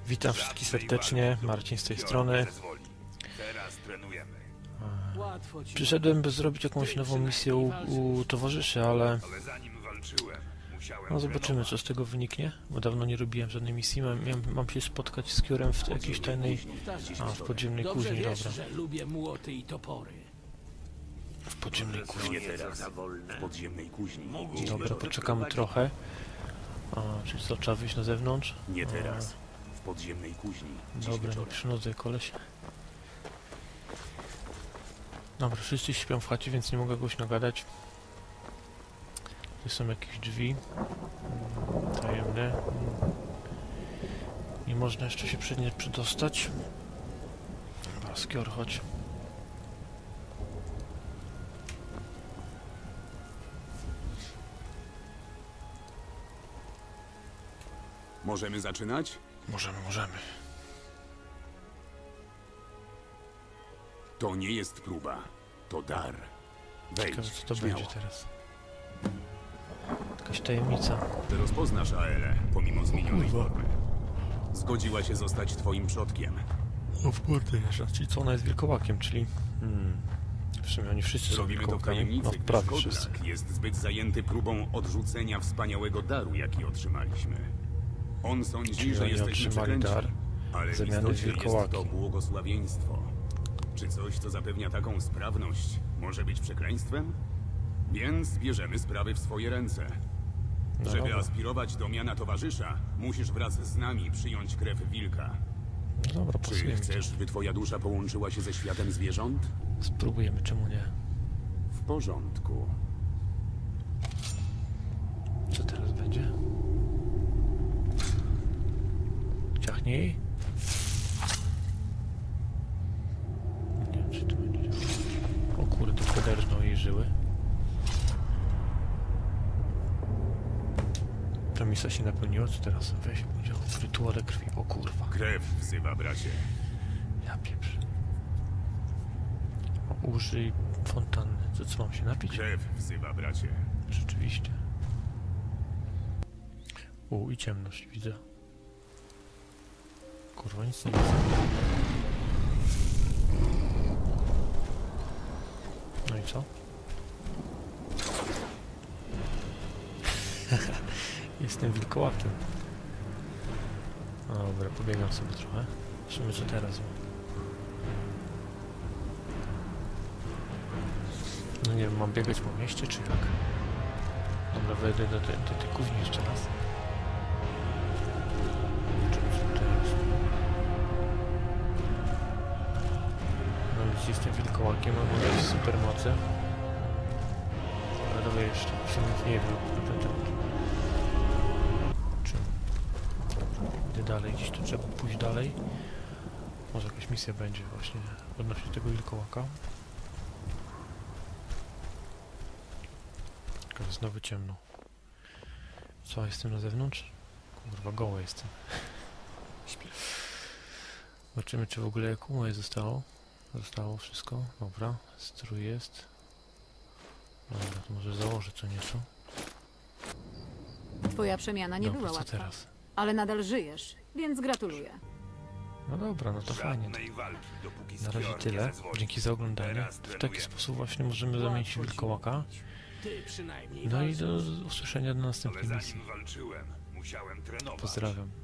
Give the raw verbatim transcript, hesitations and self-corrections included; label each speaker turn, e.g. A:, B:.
A: Witam wszystkich serdecznie, Marcin z tej strony. Przyszedłem, by zrobić jakąś nową misję u, u towarzyszy, ale no zobaczymy, co z tego wyniknie, bo dawno nie robiłem żadnej misji. Mam, mam się spotkać z Kiorem w jakiejś tajnej... A, w podziemnej kuźni, dobra. W podziemnej kuźni.
B: W podziemnej kuźni.
A: Dobra, poczekamy trochę. A, czyli co, trzeba wyjść na zewnątrz?
B: Nie teraz. W podziemnej kuźni.
A: Dobra, nie przynudzę koleś. Dobra, wszyscy śpią w chacie, więc nie mogę głośno gadać. Tu są jakieś drzwi tajemne. Nie można jeszcze się przed nie przedostać. Dobra, Skior, chodź.
B: Możemy zaczynać?
A: Możemy, możemy.
B: To nie jest próba. To dar. Wejdź,
A: Ciekawe, co to
B: śmiało.
A: będzie teraz. Jakaś tajemnica.
B: Ty rozpoznasz Aelę, pomimo zmienionej
A: kurwa.
B: formy. Zgodziła się zostać twoim przodkiem.
A: No w kurde, czyli co, ona jest wilkołakiem, czyli... Hmm. W sumie oni wszyscy są
B: Zrobimy to w
A: wilkołakami.
B: tajemnicy,
A: No
B: gdyż
A: prawie wszyscy.
B: Kodrak jest zbyt zajęty próbą odrzucenia wspaniałego daru, jaki otrzymaliśmy. On sądzi,
A: Czyli
B: że
A: oni
B: jesteśmy
A: otrzymali
B: przeklęci,
A: dar
B: ale w
A: zamiany
B: istocie jest
A: wilkołaki.
B: to błogosławieństwo. Czy coś, co zapewnia taką sprawność, może być przekleństwem? Więc bierzemy sprawy w swoje ręce.
A: No
B: Żeby
A: dobra.
B: aspirować do miana towarzysza, musisz wraz z nami przyjąć krew wilka.
A: No dobra,
B: Czy
A: pasuje mi to.
B: chcesz, by twoja dusza połączyła się ze światem zwierząt?
A: Spróbujemy, czemu nie?
B: W porządku.
A: Co teraz będzie? Ciachnij. Nie wiem, czy to będzie działało. O kurde, poderżną jej żyły. Ta misja się napełniła, co teraz? Weź udział w rytuale krwi. O kurwa.
B: Krew wzywa, bracie.
A: Ja pieprz. O, użyj fontanny. Co, co mam się napić?
B: Krew wzywa, bracie.
A: Rzeczywiście. U, i ciemność widzę. Kurwa, nic nie widzę. No i co? Jestem wilkołakiem. No dobra, pobiegam sobie trochę. Zobaczymy, co teraz mam. No nie wiem, mam biegać po mieście, czy jak? Dobra, wejdę do tej, do tej kuźni jeszcze raz. Zobaczymy, co tutaj jest. No więc jestem wilkołakiem, mam jakieś supermoce. Ale dobra, jeszcze w sumie nie wiem na ten temat. Czym? Dobra, idę dalej, gdzieś tu trzeba pójść dalej. Może jakaś misja będzie właśnie odnośnie tego wilkołaka. Tylko znowu ciemno. Co, jestem na zewnątrz? Kurwa, goły jestem. Zobaczymy, czy w ogóle jak moje zostało. Zostało wszystko. Dobra, strój jest. Dobra, to może założę co nieco.
C: Twoja przemiana nie
A: Dobra,
C: była
A: co
C: łatwa,
A: teraz?
C: ale nadal żyjesz, więc gratuluję.
A: No dobra, no to fajnie. To na razie tyle. Dzięki za oglądanie. W taki sposób właśnie możemy zamienić wilkołaka. No i do usłyszenia do następnej misji. Pozdrawiam.